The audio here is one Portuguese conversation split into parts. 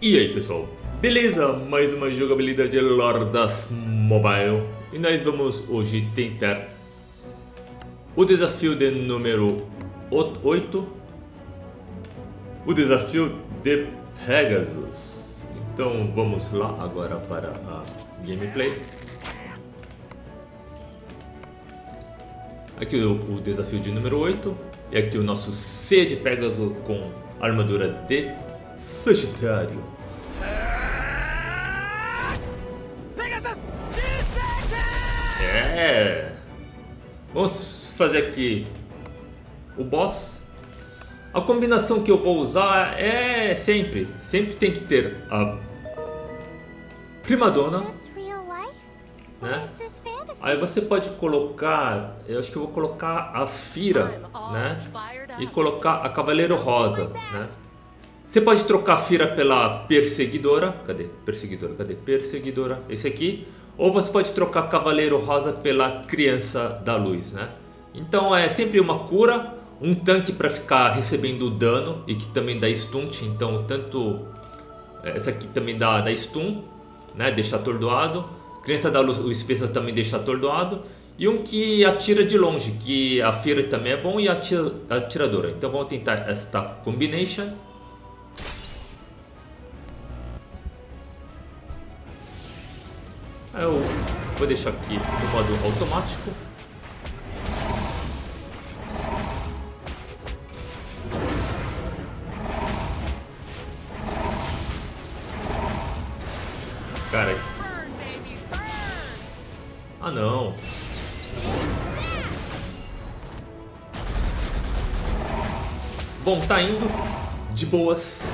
E aí pessoal, beleza? Mais uma jogabilidade de Lordas Mobile. E nós vamos hoje tentar o desafio de número 8, o desafio de Pegasus. Então vamos lá agora para a gameplay. Aqui o desafio de número 8. E aqui o nosso C de Pegasus com armadura de Sagitário. Vamos fazer aqui o boss. A combinação que eu vou usar é sempre tem que ter a Primadona, né? Aí você pode colocar, eu acho que eu vou colocar a Fira, né? E colocar a Cavaleiro Rosa, né? Você pode trocar a Fira pela Perseguidora. Cadê? Perseguidora, cadê? Perseguidora, esse aqui. Ou você pode trocar Cavaleiro Rosa pela Criança da Luz, né? Então é sempre uma cura, um tanque para ficar recebendo dano e que também dá stunt. Então tanto essa aqui também dá stun, né? Deixa atordoado. Criança da Luz, o especial também deixa atordoado. E um que atira de longe, que a Fira também é bom, e a atiradora. Então vamos tentar esta combination. Eu vou deixar aqui no modo automático. Cara. Ah não. Bom, tá indo de boas.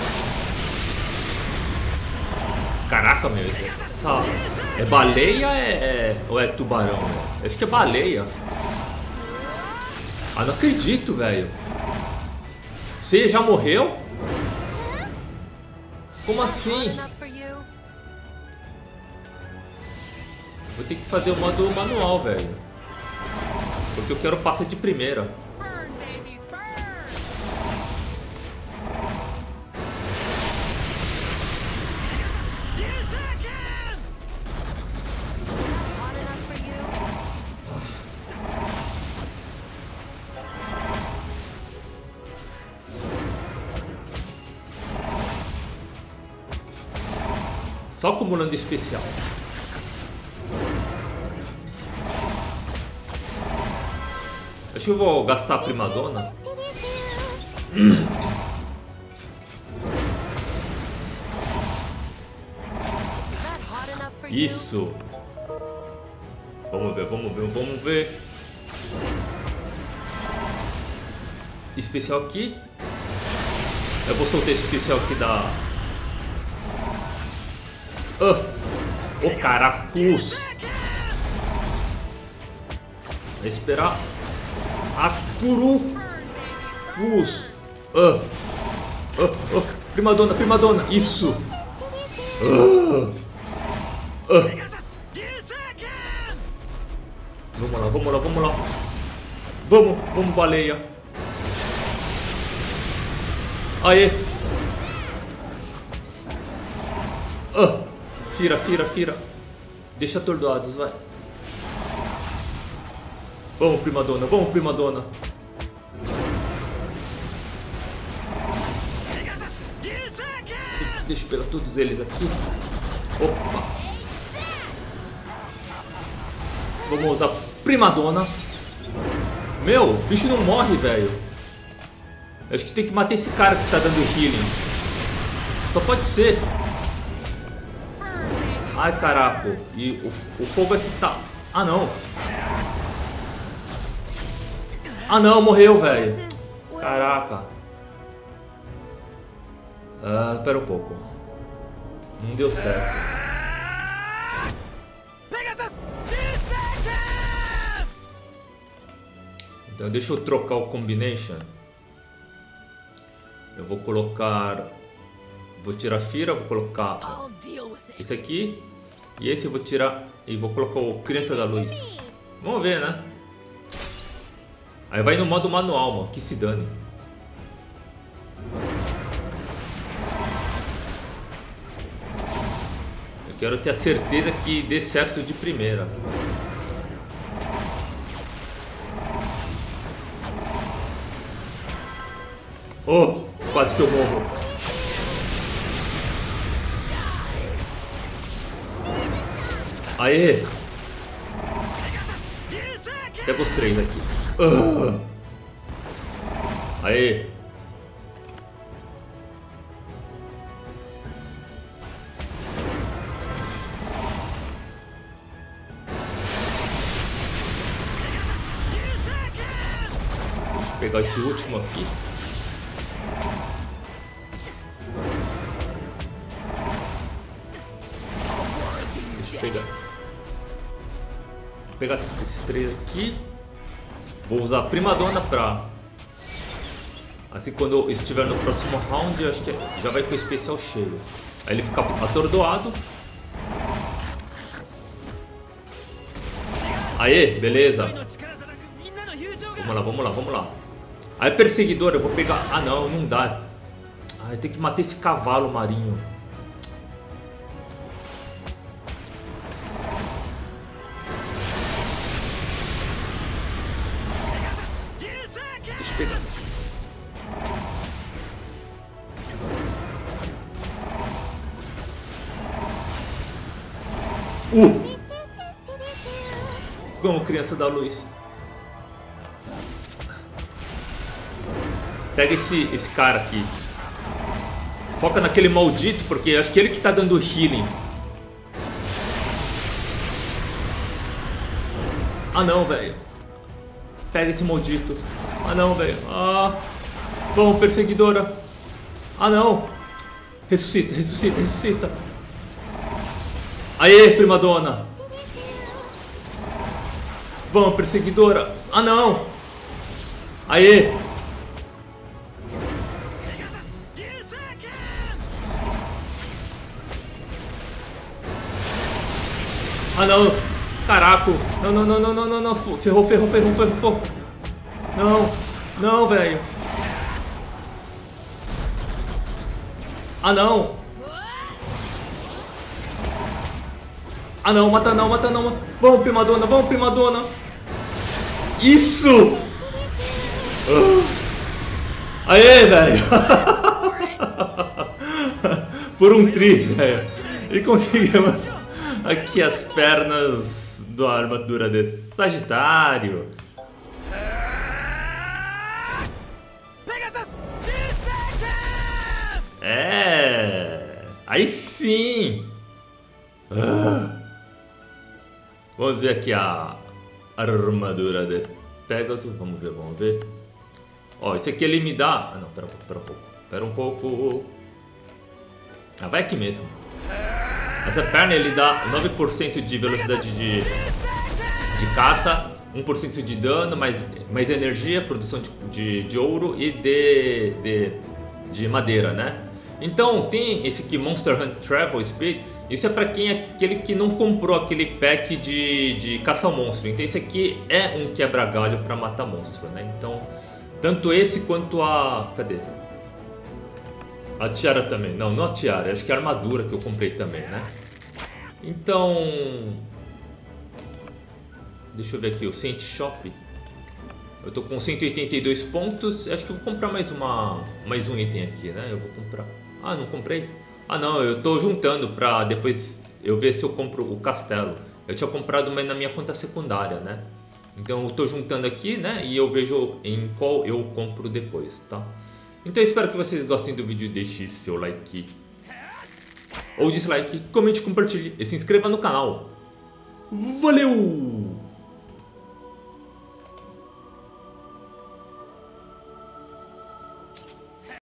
Caraca, meu. Essa é baleia ou é tubarão? Né? Acho que é baleia. Ah, não acredito, velho. Você já morreu? Como assim? Vou ter que fazer o modo manual, velho. Porque eu quero passar de primeira. Só acumulando especial. Acho que eu vou gastar a Primadona. Isso. Vamos ver. Especial aqui. Eu vou soltar esse especial aqui da... O caracus. Vai esperar. Aturus. Primadona. Isso. Vamos lá. Vamos, baleia. Aê. Fira. Deixa atordoados, vai. Vamos, Primadona. Deixa eu pegar todos eles aqui. Opa. Vamos usar Primadona. Meu, o bicho não morre, velho. Acho que tem que matar esse cara que tá dando healing. Só pode ser. Ai, caraca. E o fogo aqui tá... Ah, não. Ah, não. Morreu, velho. Caraca. Pera um pouco. Não deu certo. Então, deixa eu trocar o combination. Eu vou colocar... Vou tirar a Fira, vou colocar esse aqui. E esse eu vou tirar e vou colocar o Criança da Luz. Vamos ver, né? Aí vai no modo manual, mano. Que se dane. Quero ter a certeza que dê certo de primeira. Oh, quase que eu morro. Aê! Pega os 3 aqui. Aê! Deixa eu pegar esse último aqui. Deixa eu pegar. Vou pegar esses 3 aqui. Vou usar a Primadona pra... Assim, quando eu estiver no próximo round, eu acho que já vai com o especial cheio. Aí ele fica atordoado. Aê, beleza. Vamos lá, vamos lá, vamos lá. Aí perseguidor, eu vou pegar... Ah não, não dá. Ah, eu tenho que matar esse cavalo marinho. Deixa eu pegar. Vamos, criança da luz. Pega esse cara aqui. Foca naquele maldito, porque acho que ele que tá dando healing. Ah não, velho. Pega esse maldito. Ah não, velho. Ah. Vamos, perseguidora. Ah não. Ressuscita, ressuscita, ressuscita. Aê, primadona. Vamos, perseguidora. Ah não. Aê. Ah não. Caraca. Não, não, não, não, não, não, não. Ferrou, ferrou, ferrou, ferrou. Não. Não, velho. Ah não. Ah não, mata não, mata não. Vamos, primadona, vamos, primadona. Isso! Aê, velho! Por um triz, velho. E conseguimos aqui as pernas da armadura de Sagitário. É! Aí sim! Vamos ver aqui a armadura de Pegasus. Vamos ver, vamos ver. Ó, esse aqui ele me dá... Ah, não, pera um pouco, pera um pouco. Pera um pouco. Ah, vai aqui mesmo. Essa perna ele dá 9% de velocidade de caça, 1% de dano, mais energia, produção de ouro e de madeira, né? Então tem esse aqui, Monster Hunt Travel Speed. Isso é pra quem é aquele que não comprou aquele pack de caça ao monstro. Então esse aqui é um quebra-galho pra matar monstro, né? Então, tanto esse quanto a... Cadê? A tiara também. Não, não a tiara. Acho que é a armadura que eu comprei também, né? Então... Deixa eu ver aqui, o Saint Shop. Eu tô com 182 pontos. Acho que eu vou comprar mais um item aqui, né? Eu vou comprar... Ah, não comprei? Ah não, eu tô juntando pra depois eu ver se eu compro o castelo. Eu tinha comprado, mas na minha conta secundária, né? Então eu tô juntando aqui, né? E eu vejo em qual eu compro depois, tá? Então eu espero que vocês gostem do vídeo. Deixe seu like ou dislike, comente, compartilhe e se inscreva no canal. Valeu!